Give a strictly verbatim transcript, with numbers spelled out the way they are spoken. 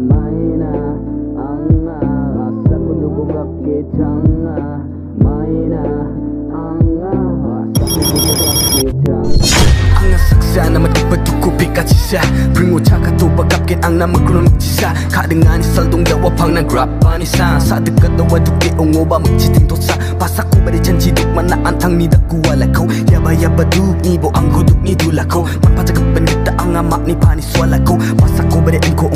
maina anga asa kudugo kakitanga maina anga asa kudugo kakitanga anga saksa na matipatukupi katsisa pringo chaka to bagapkin ang namagkuno magtisa kadengani saldong yawa pang na grab panisa sa dekat dawa duke ongoba magchiting tosa pasak ko bari janji duk mana antang ni dakuwa lakaw yaba yaba duk ni bo ang huduk ni dulakaw magpatagap benita ang amak ni panis walakaw pasak ko bari enko